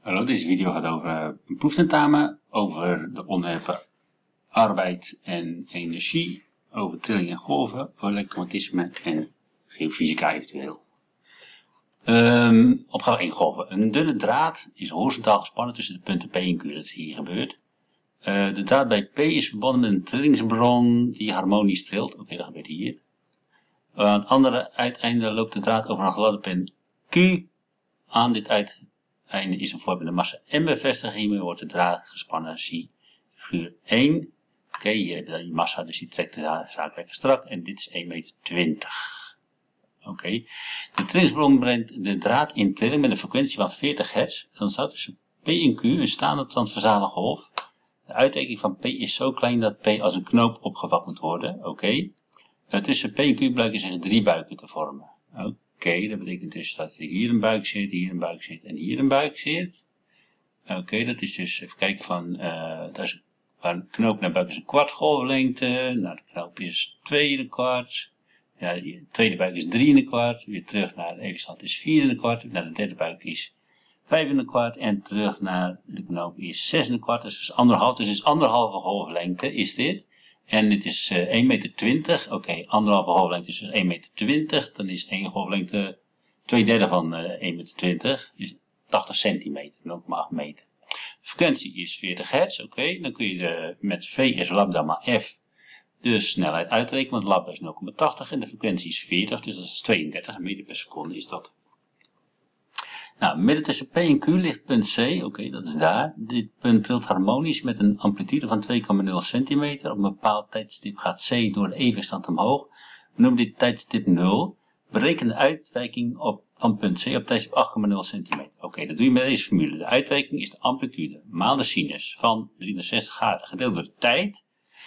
Hallo, deze video gaat over een proeftentamen, over de onderwerpen arbeid en energie, over trilling en golven, elektromagnetisme en geofysica eventueel. Opgave 1 golven. Een dunne draad is horizontaal gespannen tussen de punten P en Q, dat is hier gebeurd. De draad bij P is verbonden met een trillingsbron die harmonisch trilt. Oké, dat gebeurt hier. Aan het andere uiteinde loopt de draad over een gladde pen Q. Aan dit uiteinde is een voorbeeld massa M bevestigd. Hiermee wordt de draad gespannen. Zie figuur 1. Oké, hier heb je dan die massa, dus die trekt de zaak lekker strak. En dit is 1,20 meter. Oké. De trillingsbron brengt de draad in trilling met een frequentie van 40 hertz. Dan staat tussen P en Q een staande transversale golf. De uitwerking van P is zo klein dat P als een knoop opgevat moet worden. Oké. Tussen P en Q blijken zich 3 buiken te vormen. Oké, dat betekent dus dat er hier een buik zit, hier een buik zit en hier een buik zit. Oké, dat is dus, even kijken van, waar een knoop naar buik is een kwart golflengte. Nou, de knoop is 2 1/4. Ja, de tweede buik is 3 1/4. Weer terug naar de evenstand is 4 1/4. Nou, de derde buik is 5 1/4. En terug naar de knoop is 6 1/4. Dus 1,5. Dus is 1,5 golflengte is dit. En dit is 1,20 meter. Oké, 1,5 golflengte is dus 1,20 meter. Dan is 1 golflengte 2/3 van 1,20 meter. Is 80 centimeter, 0,8 meter. De frequentie is 40 hertz. Oké, dan kun je met V is lambda maar F de snelheid uitrekenen. Want lambda is 0,80 en de frequentie is 40. Dus dat is 32 meter per seconde is dat. Nou, midden tussen P en Q ligt punt C. Oké, dat is daar. Dit punt trilt harmonisch met een amplitude van 2,0 centimeter. Op een bepaald tijdstip gaat C door de evenstand omhoog. We noemen dit tijdstip 0. Bereken de uitwijking van punt C op tijdstip 8,0 centimeter. Oké, dat doe je met deze formule. De uitwijking is de amplitude maal de sinus van 360 graden gedeeld door de tijd.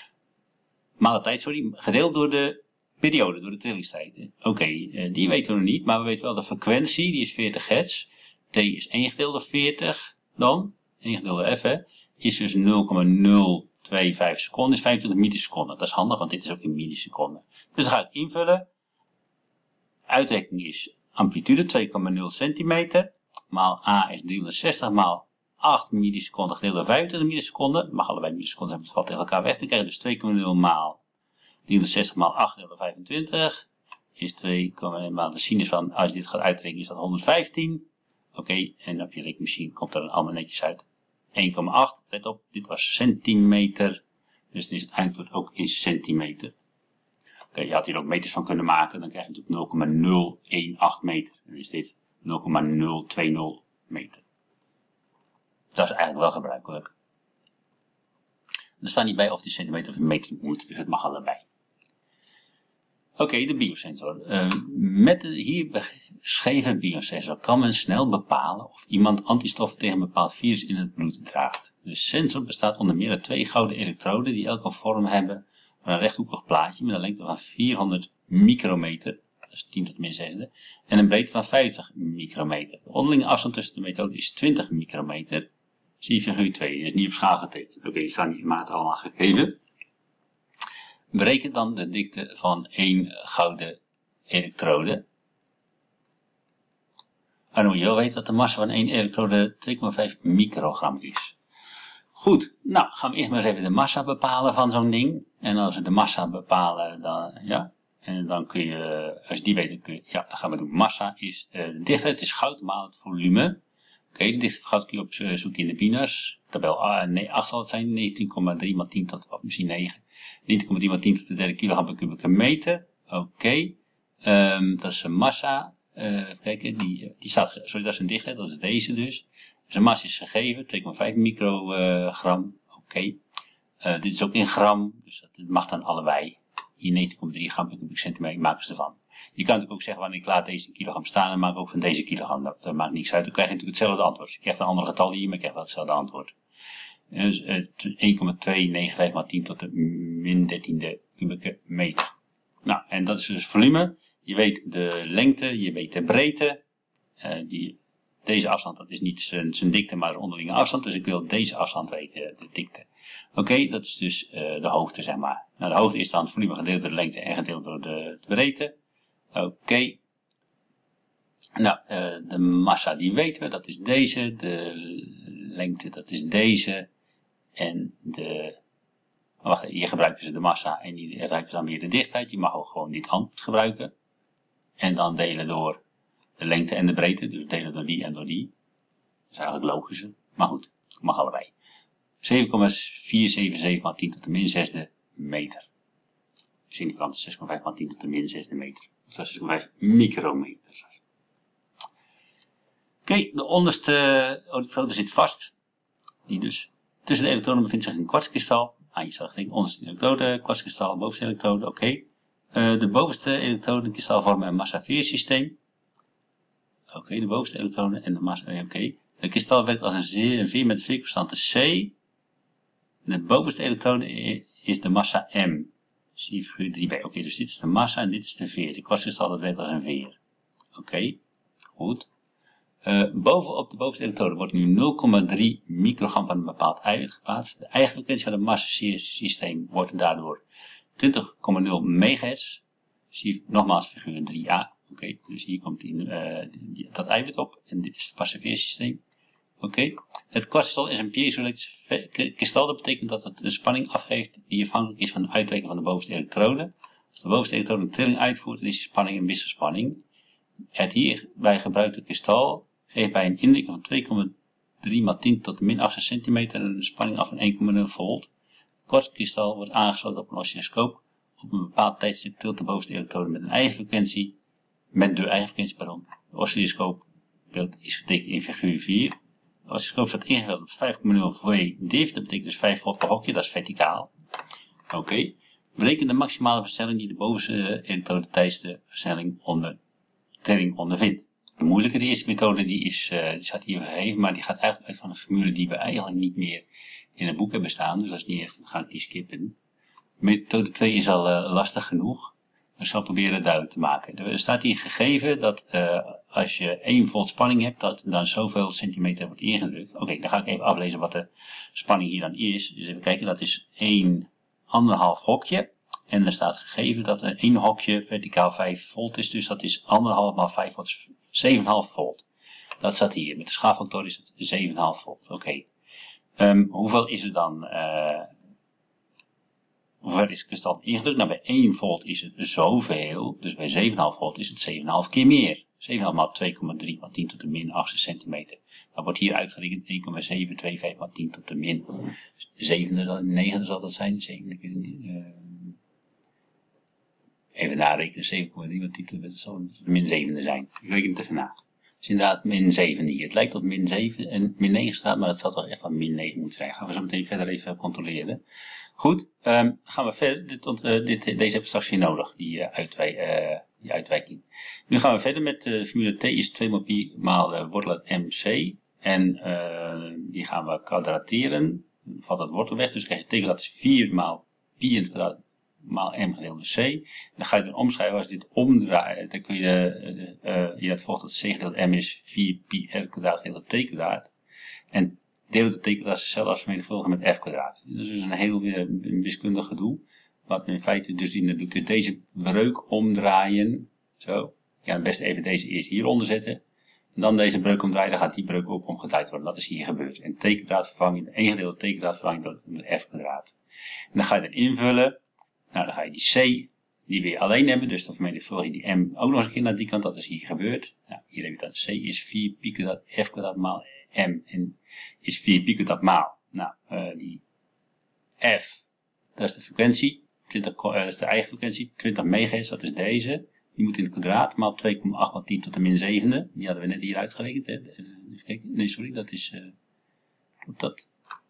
Gedeeld door de periode, door de trillingstijd. Oké, die weten we nog niet, maar we weten wel de frequentie, die is 40 hertz. T is 1 gedeeld door 40, dan, 1 gedeeld door F, is dus 0,025 seconden, is 25 milliseconden. Dat is handig, want dit is ook in milliseconden. Dus dan ga ik invullen. Uitrekking is amplitude 2,0 centimeter, maal A is 360, maal 8 milliseconden gedeeld door 25 milliseconden. Mag allebei milliseconden zijn, het valt tegen elkaar weg. Dan krijg je dus 2,0 maal 360 maal 8 gedeeld door 25 is 2,0 maal de sinus van, als je dit gaat uitrekenen, is dat 115. Oké, en op je rekenmachine komt er allemaal netjes uit. 1,8, let op, dit was centimeter. Dus dit is het eindpunt ook in centimeter. Oké, je had hier ook meters van kunnen maken, dan krijg je natuurlijk 0,018 meter. Dan is dit 0,020 meter. Dat is eigenlijk wel gebruikelijk. Er staat niet bij of die centimeter of meter moet, dus het mag allebei. Oké, de biosensor. Met de hier beschreven biosensor kan men snel bepalen of iemand antistoffen tegen een bepaald virus in het bloed draagt. De sensor bestaat onder meer uit 2 gouden elektroden die elke vorm hebben van een rechthoekig plaatje met een lengte van 400 micrometer, dat is 10 tot de min 6e, en een breedte van 50 micrometer. De onderlinge afstand tussen de methoden is 20 micrometer. Zie je figuur 2, die is niet op schaal getekend. Oké, die staan die maat allemaal gegeven. Bereken dan de dikte van 1 gouden elektrode. En dan moet je wel weten dat de massa van 1 elektrode 2,5 microgram is. Goed, nou gaan we eerst maar eens even de massa bepalen van zo'n ding. En als we de massa bepalen, dan, ja, en dan kun je, als je die weet, dan kun je, ja, dan gaan we doen. Massa is, de dichtheid is goud maal het volume. Oké, de dichtheid van goud kun je opzoeken in de BINAS. Tabel 8 zal het zijn, 19,3 x 10 tot, of misschien 9. 19,3 x 10 tot de derde kilogram per kubieke meter. Oké, dat is een massa. Even kijken, die staat, sorry, dat is een dichtheid, dat is deze dus. Dus een massa is gegeven, 2,5 microgram. Oké, dit is ook in gram, dus dat mag dan allebei. Hier 19,3 gram per kubieke centimeter maken ze ervan. Je kan natuurlijk ook zeggen, wanneer ik laat deze in kilogram staan en maak ook van deze kilogram. Dat maakt niks uit, dan krijg je natuurlijk hetzelfde antwoord. Je krijgt een andere getal hier, maar je krijgt wel hetzelfde antwoord. Dus 1,295 x 10 tot de min 13e kubieke meter. Nou, en dat is dus volume. Je weet de lengte, je weet de breedte. Deze afstand, dat is niet zijn dikte, maar zijn onderlinge afstand. Dus ik wil deze afstand weten, de dikte. Oké, dat is dus de hoogte, zeg maar. Nou, de hoogte is dan het volume gedeeld door de lengte en gedeeld door de breedte. Oké. Nou, de massa die weten we, dat is deze. De lengte, dat is deze. En wacht, hier gebruiken ze de massa en hier gebruiken ze dan weer de dichtheid. Je mag ook gewoon dit antwoord gebruiken. En dan delen door de lengte en de breedte. Dus delen door die en door die. Dat is eigenlijk logischer. Maar goed, het mag allebei. 7,477 maal 10 tot de min zesde meter. Significant is 6,5 maal 10 tot de min zesde meter. Of dat is 6,5 micrometer. Oké, de onderste elektrode zit vast. Die dus. Tussen de elektroden bevindt zich een kwartskristal. Je zag het, onderste elektrode, kwartskristal, bovenste elektrode, oké. De bovenste elektroden kristal vormen een massa-veersysteem. Oké, de bovenste elektroden en de massa, oké. De kristal werkt als een veer met een veerconstante C. De bovenste elektrode is de massa M. Zie je figuur 3b. Oké, dus dit is de massa en dit is de veer. De kwartskristal dat werkt als een veer. Oké, goed. Bovenop de bovenste elektrode wordt nu 0,3 microgram van een bepaald eiwit geplaatst. De eigenfrequentie van het massasysteem wordt daardoor 20,0 megahertz. Zie je nogmaals figuur 3a. Oké, dus hier komt dat eiwit op en dit is het passageersysteem. Oké, het kwartskristal is een piezoelektrisch kristal. Dat betekent dat het een spanning afgeeft die afhankelijk is van de uitwerking van de bovenste elektrode. Als de bovenste elektrode een trilling uitvoert, dan is die spanning een wisselspanning. Het hierbij gebruikte kristal geeft bij een indrukking van 2,3 maal 10 tot de min 8 centimeter een spanning af van 1,0 volt. Het kwartskristal wordt aangesloten op een oscilloscoop. Op een bepaald tijdstip trilt de bovenste elektrode met de eigen frequentie. De oscilloscoopbeeld is getekend in figuur 4. De oscilloscoop staat ingesteld op 5,0 V diff, dat betekent dus 5 volt per hokje, dat is verticaal. Oké. Bereken de maximale versnelling die de bovenste elektrode tijdens de trilling ondervindt. De moeilijke, de eerste methode, die staat hier gegeven, maar die gaat eigenlijk uit van een formule die we eigenlijk niet meer in het boek hebben staan, dus dat is niet echt, dan ga ik die skippen. Methode 2 is al lastig genoeg. Ik zal proberen het duidelijk te maken. Er staat hier gegeven dat als je 1 volt spanning hebt, dat dan zoveel centimeter wordt ingedrukt. Oké, dan ga ik even aflezen wat de spanning hier dan is. Dus even kijken, dat is 1,5 hokje. En er staat gegeven dat 1 hokje verticaal 5 volt is, dus dat is 1,5 maal 5 volt, 7,5 volt. Dat staat hier. Met de schaalfactor is het 7,5 volt. Oké. Hoeveel is er dan... Hoeveel is het kristal ingedrukt? Nou, bij 1 volt is het zoveel. Dus bij 7,5 volt is het 7,5 keer meer. 7,5 maal 2,3 maal 10 tot de min 8 centimeter. Dat wordt hier uitgerekend 1,725 maal 10 tot de min 9 zal dat zijn. Even narekenen. 7,3 maal 10 tot de min 7 zijn. Ik reken het even na. Het is inderdaad min 7 hier. Het lijkt tot min 7 en min 9 staat, maar dat zal toch echt wel min 9 moeten zijn. Gaan we zo meteen verder even controleren. Goed, gaan we verder. Deze hebben we straks weer nodig, die uitwijking. Nu gaan we verder met de formule T is 2 maal pi maal wortel uit MC. En die gaan we kwadrateren. Dan valt het wortel weg, dus krijg je teken dat is 4 maal pi in het kwadraat maal m gedeeld door c. Dan ga je het omschrijven als je dit omdraait. Dan kun je dat volgt dat c gedeeld m is 4 pi r kwadraat gedeeld door t kwadraat. En delen door t kwadraat is hetzelfde als vermenigvuldigen met f kwadraat. Dat is dus een heel wiskundig gedoe. Wat men in feite dus doet. Dus deze breuk omdraaien. Zo. Je kan het beste even deze eerst hieronder zetten. En dan deze breuk omdraaien. Dan gaat die breuk ook omgedraaid worden. Dat is hier gebeurd. En t kwadraat vervangen. 1 gedeeld door t kwadraat vervangen door f kwadraat. En dan ga je het invullen. Nou, dan ga je die c, die weer alleen hebben. Dus dan vermenigvuldig je die m ook nog eens een keer naar die kant. Dat is hier gebeurd. Nou, hier heb je dat. C is 4 pi kwadraat f kwadraat maal m. En is 4 pi kwadraat maal. Nou, die f, dat is de frequentie. Dat is de eigen frequentie. 20 megahertz, dat is deze. Die moet in het kwadraat. Maal 2,8 maal 10 tot de min 7. Die hadden we net hier uitgerekend. Even kijken. Nee, sorry. Dat is... dat.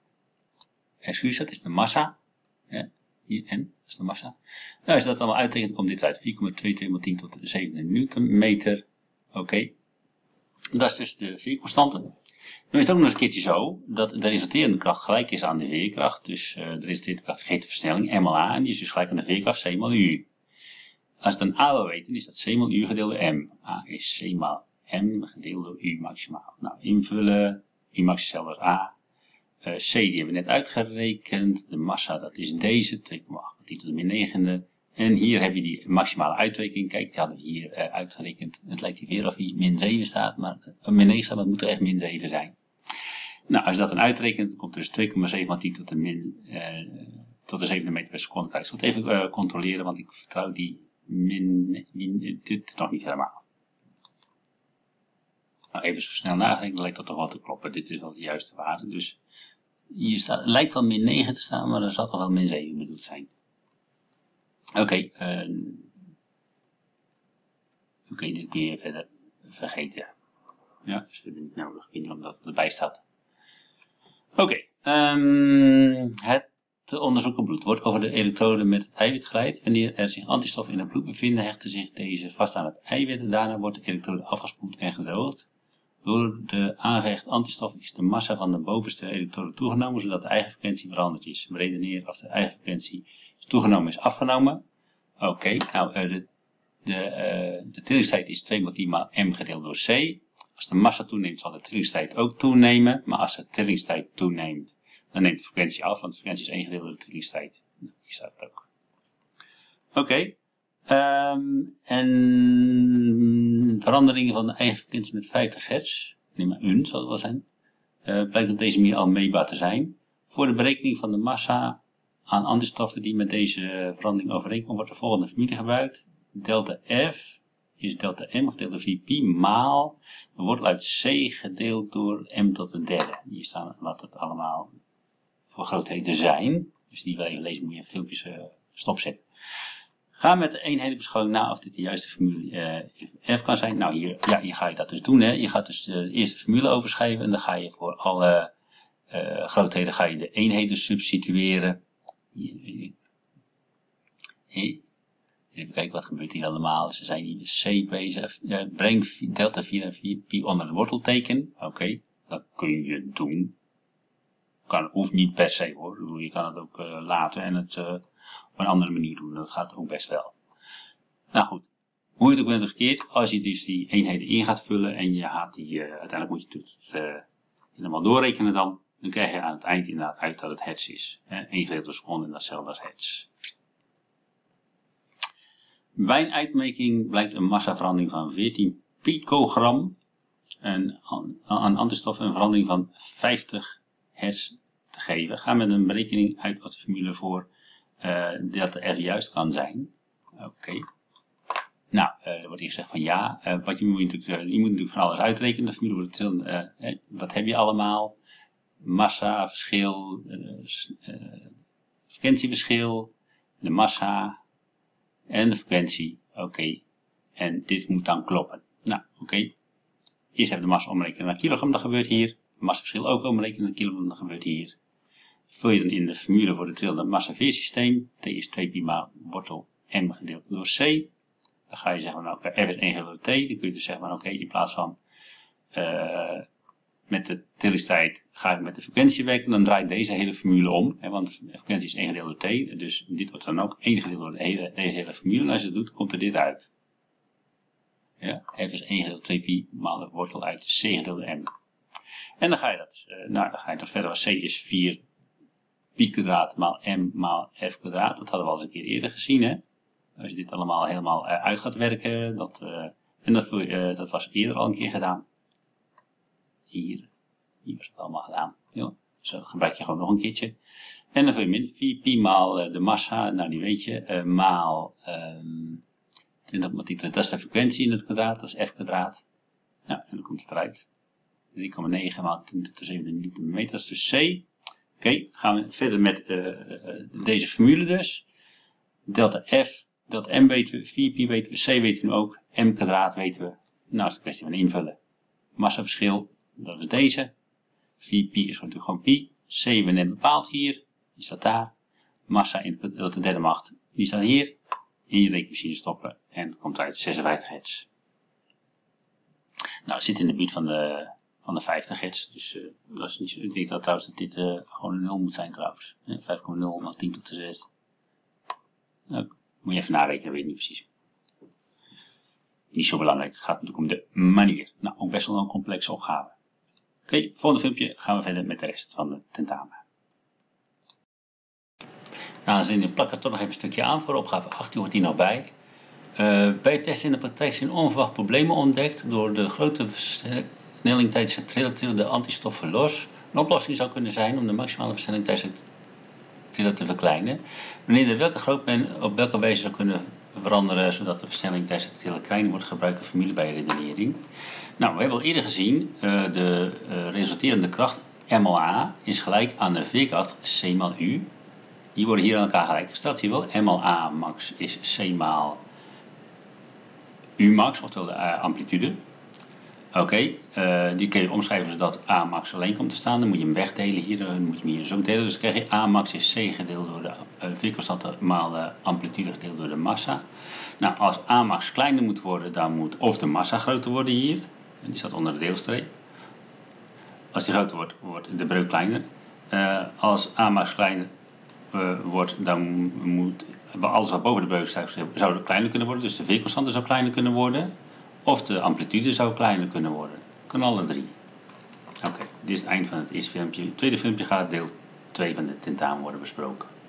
Excuus, dat is de massa. Ja. Hier, en, dat is de massa. Nou, als je dat allemaal uitrekent, komt dit uit 4,22 maal 10 tot de 7 newtonmeter. Oké. Dat is dus de veerconstante. Nu is het ook nog eens een keertje zo, dat de resulterende kracht gelijk is aan de veerkracht. Dus de resulterende kracht geeft de versnelling, m maal a, en die is dus gelijk aan de veerkracht, c maal u. Als je het dan a wil weten, is dat c maal u gedeeld door m. A is c maal m gedeeld door u maximaal. Nou, invullen, u max is hetzelfde als a. C die hebben we net uitgerekend. De massa, dat is deze, 2,8 tot de min 9e. En hier heb je die maximale uitrekening. Kijk, die hadden we hier uitgerekend. Het lijkt hier weer of hier min 7 staat, maar min 9 staat, maar het moet er echt min 7 zijn. Nou, als je dat dan uitrekent, dan komt er dus 2,7 maal 10 tot de 7 meter per seconde. Ik zal het even controleren, want ik vertrouw die dit nog niet helemaal. Nou, even zo snel nagedacht, dan lijkt dat toch wel te kloppen. Dit is wel de juiste waarde. Dus hier staat, het lijkt wel min 9 te staan, maar er zal toch wel min 7 bedoeld zijn. Oké, dit kun je verder vergeten. Ja, dus dat is niet nodig. Ik weet niet omdat het erbij staat. Oké, het onderzoeken bloed wordt over de elektroden met het eiwit geleid. Wanneer er zich antistoffen in het bloed bevinden, hechten zich deze vast aan het eiwit en daarna wordt de elektrode afgespoeld en gedroogd. Door de aangehechte antistof is de massa van de bovenste elektrode toegenomen, zodat de eigen frequentie veranderd is. We redeneren of de eigen frequentie is toegenomen is afgenomen. Oké, nou de trillingstijd is 2 maal 10 maal m gedeeld door c. Als de massa toeneemt zal de trillingstijd ook toenemen, maar als de trillingstijd toeneemt, dan neemt de frequentie af, want de frequentie is 1 gedeeld door de trillingstijd. Hier staat het ook. Oké. En veranderingen van de eigen frequentie met 50 hertz, neem maar un zal het wel zijn, blijkt op deze manier al meetbaar te zijn. Voor de berekening van de massa aan antistoffen die met deze verandering overeenkomen, wordt de volgende formule gebruikt. Delta F is delta M gedeeld door 4pi maal de wortel uit C gedeeld door M tot de derde. Hier staan wat het allemaal voor grootheden zijn. Dus die wil je lezen, moet je filmpjes stopzetten. Ga met de eenhedenbeschouwing na of dit de juiste formule F kan zijn. Nou, hier ga je dat dus doen. Hè. Je gaat dus de eerste formule overschrijven en dan ga je voor alle grootheden ga je de eenheden substitueren. Even kijken wat gebeurt hier allemaal. Ze zijn hier met C bezig. Breng delta 4 en 4 pi onder het wortelteken. Oké, dat kun je doen. Hoeft niet per se hoor. Je kan het ook laten en het op een andere manier doen. Dat gaat ook best wel. Nou goed, hoe je het ook bent of verkeerd. Als je dus die eenheden in gaat vullen en je gaat die, uiteindelijk moet je het helemaal doorrekenen dan krijg je aan het eind inderdaad uit dat het hertz is. 1 gedeeld door seconde en datzelfde als hertz. Bij een uitmeting blijkt een massaverandering van 14 picogram en aan antistoffen een verandering van 50 hertz te geven. Ga met een berekening uit wat de formule voor delta F juist kan zijn. Oké. Nou, er wordt hier gezegd van ja. Je moet natuurlijk van alles uitrekenen. De formule voor de wat heb je allemaal? Massa, verschil, frequentieverschil, de massa en de frequentie. Oké. En dit moet dan kloppen. Nou, oké. Eerst even de massa omrekenen naar kilogram, dat gebeurt hier. De massaverschil ook omrekenen naar kilogram, dat gebeurt hier. Vul je dan in de formule voor het trillende massa-veersysteem. T is 2 pi maal wortel m gedeeld door c. Dan ga je zeggen, nou, F is 1 gedeeld door t. Dan kun je dus zeggen, oké, in plaats van met de trillingstijd ga ik met de frequentie werken. Dan draait deze hele formule om. Hè, want de frequentie is 1 gedeeld door t. Dus dit wordt dan ook 1 gedeeld door deze hele formule. En als je het doet, komt er dit uit. Ja, F is 1 gedeeld door 2 pi maal de wortel uit c gedeeld door m. En dan ga je dat dan ga je nog verder. C is 4 pi kwadraat maal m maal f kwadraat. Dat hadden we al eens een keer eerder gezien. Hè? Als je dit allemaal helemaal uit gaat werken. Dat was eerder al een keer gedaan. Hier was het allemaal gedaan. Ja, dus dat gebruik je gewoon nog een keertje. En dan vul je min 4 pi maal de massa. Nou die weet je. Maal 20 dat is de frequentie in het kwadraat. Dat is f kwadraat. Nou, en dan komt het eruit. 3,9 maal 10 tot de 7 Newtonmeter. Dat is dus c. Oké, gaan we verder met deze formule dus. Delta F, delta M weten we, 4 pi weten we, C weten we nu ook, M kwadraat weten we. Nou is het kwestie van invullen. Massaverschil, dat is deze. 4 pi is natuurlijk gewoon pi. C hebben we net bepaald hier, die staat daar. Massa in de derde macht, die staat hier. In je rekenmachine stoppen en het komt uit 56 hertz. Nou, het zit in de buurt van de 50 hertz. Dus dat is niet, ik denk dat trouwens dat dit gewoon een 0 moet zijn trouwens. 5,0 maal 10 tot de 6. Nou, moet je even narekenen, weet ik niet precies. Niet zo belangrijk, het gaat natuurlijk om de manier. Nou, ook best wel een complexe opgave. Oké, volgende filmpje gaan we verder met de rest van de tentamen. Nou, ik plak er toch nog even een stukje aan voor opgave 8, die hoort hier nog bij. Bij het testen in de praktijk zijn onverwacht problemen ontdekt. Door de grote versnelling tijdens het trillen trillen de antistoffen los. Een oplossing zou kunnen zijn om de maximale versnelling tijdens het trillen te verkleinen. Wanneer de welke groot men op welke wijze zou kunnen veranderen zodat de versnelling tijdens het trillen kleiner wordt, gebruik een formule bij redenering. Nou, we hebben al eerder gezien, de resulterende kracht MLA is gelijk aan de veerkracht C maal U. Die worden hier aan elkaar gelijkgesteld, zie je wel. MLA max is C maal U max, oftewel de amplitude. Oké, die kun je omschrijven zodat A max alleen komt te staan. Dan moet je hem wegdelen hier, dan moet je hem hier zo delen. Dus dan krijg je A max is C gedeeld door de veerconstante maal de amplitude gedeeld door de massa. Nou, als A max kleiner moet worden, dan moet of de massa groter worden hier. Die staat onder de deelstreep. Als die groter wordt, wordt de breuk kleiner. Als A max kleiner wordt, dan moet alles wat boven de breuk staat, zou het kleiner kunnen worden. Dus de veerconstante zou kleiner kunnen worden. Of de amplitude zou kleiner kunnen worden. Kan alle drie. Oké, dit is het eind van het eerste filmpje. Het tweede filmpje gaat deel 2 van dit tentamen worden besproken.